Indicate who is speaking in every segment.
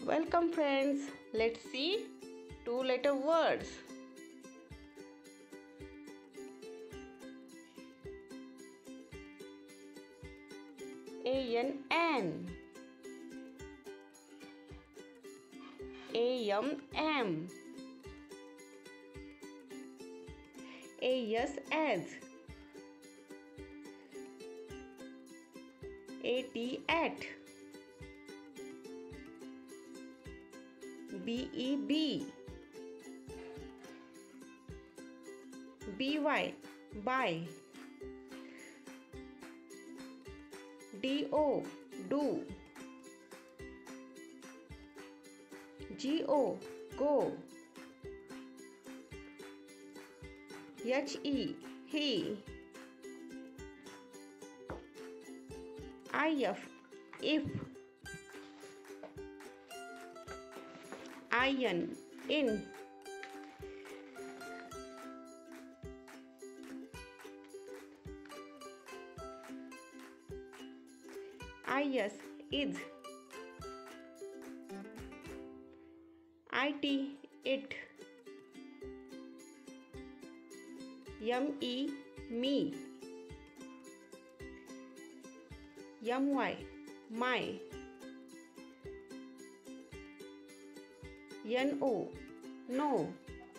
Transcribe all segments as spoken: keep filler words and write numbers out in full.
Speaker 1: Welcome friends. Let's see two letter words. A N N, A M M, A S S, A T at, B E B, B Y by, D O do, G O go, H E he, I F if, I N in, I S is, I T it, M E me, M Y my, N O no,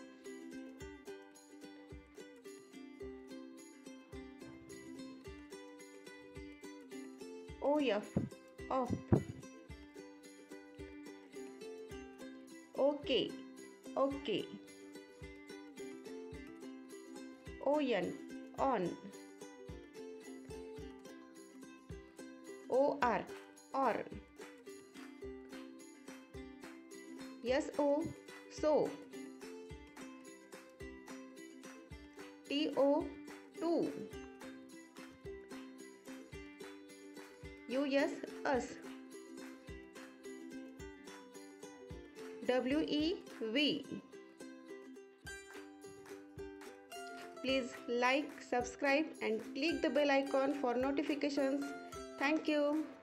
Speaker 1: O F off, OK OK, O N on, O R or, S O so, T O to, U S us, W E V. Please like, subscribe and click the bell icon for notifications. Thank you.